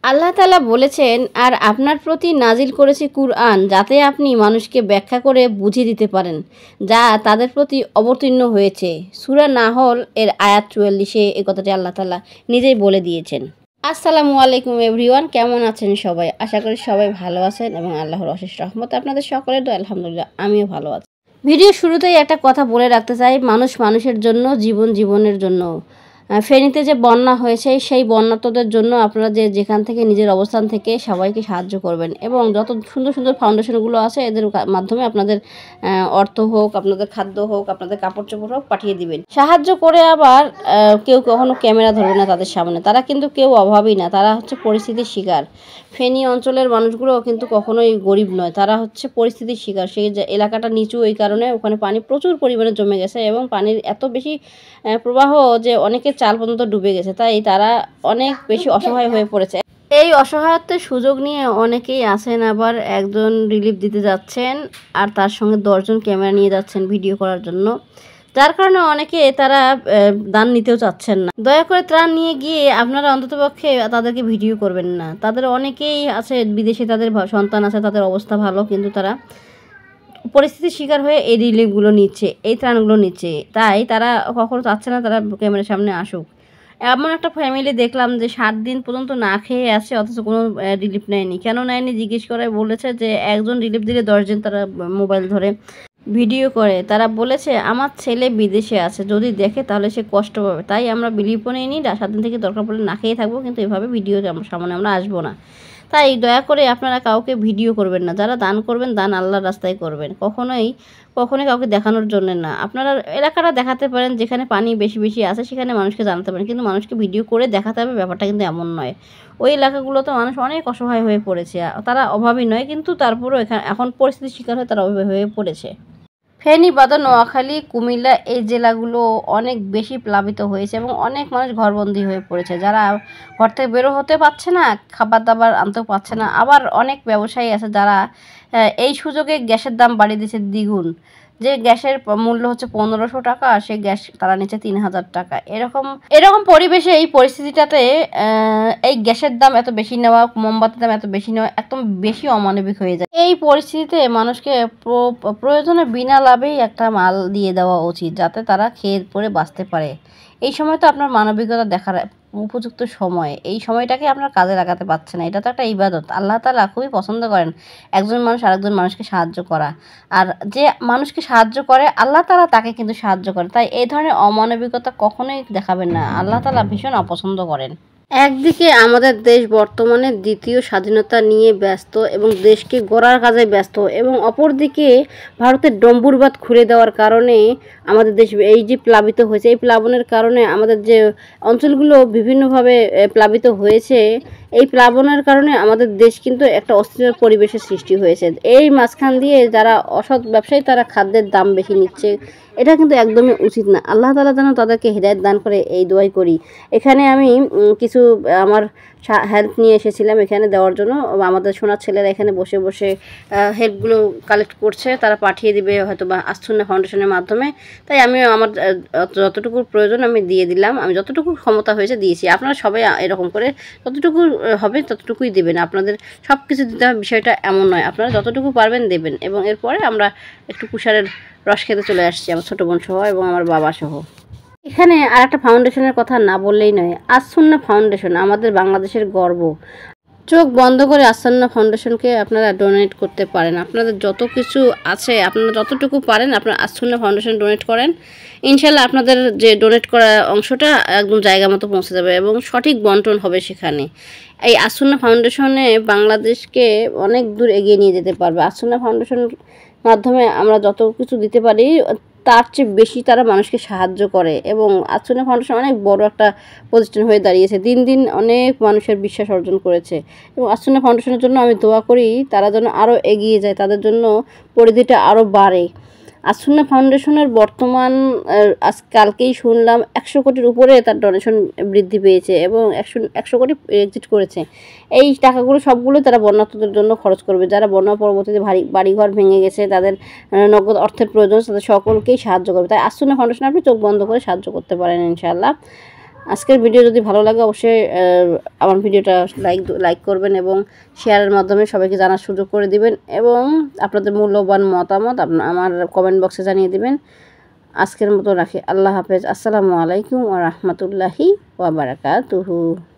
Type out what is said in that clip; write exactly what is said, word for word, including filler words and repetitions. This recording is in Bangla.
আল্লাহ তাআলা বলেছেন, আর আপনার প্রতি নাজিল করেছি কুরআন, যাতে আপনি মানুষকে ব্যাখ্যা করে বুঝিয়ে দিতে পারেন যা তাদের প্রতি অবতীর্ণ হয়েছে। সূরা নাহল এর আয়াত চুয়াল্লিশে এই কথাটি আল্লাহ তাআলা নিজেই বলে দিয়েছেন। আসসালামু আলাইকুম এভরিওয়ান, কেমন আছেন সবাই? আশা করি সবাই ভালো আছেন এবং আল্লাহর অশেষ রহমতে আপনাদের সকলের দোয়া আলহামদুলিল্লাহ আমিও ভালো আছি। ভিডিও শুরুতেই একটা কথা বলে রাখতে চাই, মানুষ মানুষের জন্য, জীবন জীবনের জন্য। ফেনীতে যে বন্যা হয়েছে সেই বন্যার্তদের জন্য আপনারা যে যেখান থেকে নিজের অবস্থান থেকে সবাইকে সাহায্য করবেন এবং যত সুন্দর সুন্দর ফাউন্ডেশনগুলো আছে এদের মাধ্যমে আপনাদের অর্থ হোক, আপনাদের খাদ্য হোক, আপনাদের কাপড় চোপড় হোক পাঠিয়ে দিবেন। সাহায্য করে আবার কেউ কখনো ক্যামেরা ধরবে না তাদের সামনে, তারা কিন্তু কেউ অভাবী না, তারা হচ্ছে পরিস্থিতির শিকার। ফেনী অঞ্চলের মানুষগুলো কিন্তু কখনোই গরিব নয়, তারা হচ্ছে পরিস্থিতির শিকার। সেই এলাকাটা নিচু, এই কারণে ওখানে পানি প্রচুর পরিমাণে জমে গেছে এবং পানির এত বেশি প্রবাহ যে অনেকে চাল পর্যন্ত ডুবে গেছে, তাই তারা অনেক বেশি অসহায় হয়ে পড়েছে। এই অসহায়ত্বের সুযোগ নিয়ে অনেকেই আছেন আবার একজন রিলিফ দিতে যাচ্ছেন আর তার সঙ্গে দশজন ক্যামেরা নিয়ে যাচ্ছেন ভিডিও করার জন্য, যার কারণে অনেকে তারা দান নিতেও চাচ্ছেন না। দয়া করে ত্রাণ নিয়ে গিয়ে আপনারা অন্ততপক্ষে তাদেরকে ভিডিও করবেন না। তাদের অনেকেই আছে বিদেশে, তাদের সন্তান আছে, তাদের অবস্থা ভালো, কিন্তু তারা পরিস্থিতির শিকার হয়ে এই রিলিফগুলো নিচ্ছে, এই ত্রাণগুলো নিচ্ছে, তাই তারা কখনো চাচ্ছে না তারা ক্যামেরার সামনে আসুক। এমন একটা ফ্যামিলি দেখলাম যে সাত দিন পর্যন্ত না খেয়ে আছে, অথচ কোনো রিলিফ নেয়নি। কেন নেয়নি জিজ্ঞেস করে বলেছে যে একজন রিলিফ দিলে দশজন তারা মোবাইল ধরে ভিডিও করে। তারা বলেছে আমার ছেলে বিদেশে আছে, যদি দেখে তাহলে সে কষ্ট পাবে, তাই আমরা রিলিফও নিইনি, সাত দিন থেকে দরকার পড়লে না খেয়ে থাকবো, কিন্তু এভাবে ভিডিও সামনে আমরা আসবো না। তাই দয়া করে আপনারা কাউকে ভিডিও করবেন না। যারা দান করবেন, দান আল্লাহর রাস্তায় করবেন, কখনোই কখনোই কাউকে দেখানোর জন্য না। আপনারা এলাকাটা দেখাতে পারেন, যেখানে পানি বেশি বেশি আছে সেখানে মানুষকে জানাতে পারেন, কিন্তু মানুষকে ভিডিও করে দেখাতে হবে ব্যাপারটা কিন্তু এমন নয়। ওই এলাকাগুলোতে মানুষ অনেক অসহায় হয়ে পড়েছে, তারা অভাবী নয়, কিন্তু তারপরেও এখানে এখন পরিস্থিতির শিকার হয়ে তারা অভাবী হয়ে পড়েছে। ফেনী, বাদর, নোয়াখালী, কুমিল্লা এই জেলাগুলো অনেক বেশি প্লাবিত হয়েছে এবং অনেক মানুষ ঘরবন্দি হয়ে পড়েছে, যারা ঘর থেকে বেরো হতে পারছে না, খাবার দাবার আনতেও পারছে না। আবার অনেক ব্যবসায়ী আছে যারা এই সুযোগে গ্যাসের দাম বাড়িয়ে দিয়েছে দ্বিগুণ। যে গ্যাসের মূল্য হচ্ছে পনেরোশো টাকা, সেই গ্যাস তারা নিচ্ছে তিন হাজার টাকা। এরকম এরকম পরিবেশে, এই পরিস্থিতিটাতে এই গ্যাসের দাম এত বেশি নেওয়া, মোমবাতির দাম এত বেশি নেওয়া একদম বেশি অমানবিক হয়ে যায়। এই পরিস্থিতিতে মানুষকে প্রয়োজনে বিনা লাভেই একটা মাল দিয়ে দেওয়া উচিত, যাতে তারা খেয়ে পরে বাঁচতে পারে। এই সময় তো আপনার মানবিকতা দেখার উপযুক্ত সময়, এই সময়টাকে আপনার কাজে লাগাতে পারছে না। এটা তো একটা ইবাদত, আল্লাহ তাআলা খুবই পছন্দ করেন একজন মানুষ আরেকজন মানুষকে সাহায্য করা, আর যে মানুষকে সাহায্য করে আল্লাহ তাআলা তাকে কিন্তু সাহায্য করে। তাই এই ধরনের অমানবিকতা কখনোই দেখাবেন না, আল্লাহ তাআলা ভীষণ অপছন্দ করেন। একদিকে আমাদের দেশ বর্তমানে দ্বিতীয় স্বাধীনতা নিয়ে ব্যস্ত এবং দেশকে গড়ার কাজে ব্যস্ত, এবং অপরদিকে ভারতের ডম্বুরবাদ খুলে দেওয়ার কারণে আমাদের দেশ এই যে প্লাবিত হয়েছে, এই প্লাবনের কারণে আমাদের যে অঞ্চলগুলো বিভিন্নভাবে প্লাবিত হয়েছে, এই প্লাবনের কারণে আমাদের দেশ কিন্তু একটা অস্থির পরিবেশের সৃষ্টি হয়েছে। এই মাঝখান দিয়ে যারা অসৎ ব্যবসায়ী তারা খাদ্যের দাম বেশি নিচ্ছে, এটা কিন্তু একদমই উচিত না। আল্লাহ তাআলা যেন তাদেরকে হিদায়াত দান করে এই দোয়াই করি। এখানে আমি কিছু আমার হেল্প নিয়ে এসেছিলাম এখানে দেওয়ার জন্য, আমাদের সোনার ছেলেরা এখানে বসে বসে হেল্পগুলো কালেক্ট করছে, তারা পাঠিয়ে দিবে হয়তো বা আসুন্নাহ ফাউন্ডেশনের মাধ্যমে। তাই আমি আমার যতটুকু প্রয়োজন আমি দিয়ে দিলাম, আমি যতটুকু ক্ষমতা হয়েছে দিয়েছি। আপনারা সবাই এরকম করে যতটুকু হবে ততটুকুই দেবেন, আপনাদের সব কিছু দিতে হবে বিষয়টা এমন নয়, আপনারা যতটুকু পারবেন দেবেন। এবং এরপরে আমরা একটু কুশারের রস খেতে চলে আসছি, আমার ছোটো বোন সহ এবং আমার বাবা সহ। এখানে আর একটা ফাউন্ডেশনের কথা না বললেই নয়, আসুন্নাহ ফাউন্ডেশন আমাদের বাংলাদেশের গর্ব। চোখ বন্ধ করে আসুন্নাহ ফাউন্ডেশনকে আপনারা ডোনেট করতে পারেন, আপনাদের যত কিছু আছে আপনারা যতটুকু পারেন আপনারা আসুন্নাহ ফাউন্ডেশন ডোনেট করেন, ইনশাল্লাহ আপনাদের যে ডোনেট করা অংশটা একদম জায়গা মতো পৌঁছে যাবে এবং সঠিক বন্টন হবে সেখানে। এই আসুন্নাহ ফাউন্ডেশনে বাংলাদেশকে অনেক দূর এগিয়ে নিয়ে যেতে পারবে। আসুন্নাহ ফাউন্ডেশন মাধ্যমে আমরা যত কিছু দিতে পারি তার চেয়ে বেশি তারা মানুষকে সাহায্য করে, এবং আসুন্নাহ ফাউন্ডেশন অনেক বড় একটা প্রতিষ্ঠান হয়ে দাঁড়িয়েছে, দিন দিন অনেক মানুষের বিশ্বাস অর্জন করেছে। এবং আসুন্নাহ ফাউন্ডেশনের জন্য আমি দোয়া করি তারা যেন আরও এগিয়ে যায়, তাদের জন্য পরিধিটা আরও বাড়ে। আসুন্নাহ ফাউন্ডেশনের বর্তমান আজ কালকেই শুনলাম একশো কোটির উপরে তার ডোনেশন বৃদ্ধি পেয়েছে এবং একশো একশো কোটি এক্সিট করেছে। এই টাকাগুলো সবগুলো তারা বন্যার্তদের জন্য খরচ করবে, যারা বন্যা পরবর্তীতে ভারী বাড়িঘর ভেঙে গেছে, তাদের নগদ অর্থের প্রয়োজন, তাদের সকলকেই সাহায্য করবে। তাই আসুন্নাহ ফাউন্ডেশন আপনি চোখ বন্ধ করে সাহায্য করতে পারেন ইনশাআল্লাহ। আজকের ভিডিও যদি ভালো লাগে অবশ্যই আমার ভিডিওটা লাইক লাইক করবেন এবং শেয়ারের মাধ্যমে সবাইকে জানার সুযোগ করে দিবেন এবং আপনাদের মূল্যবান মতামত আমার কমেন্ট বক্সে জানিয়ে দিবেন। আজকের মতো রাখি। আল্লাহ হাফেজ। আসসালামু আলাইকুম ওয়া রাহমাতুল্লাহি ওয়া বারাকাতুহু।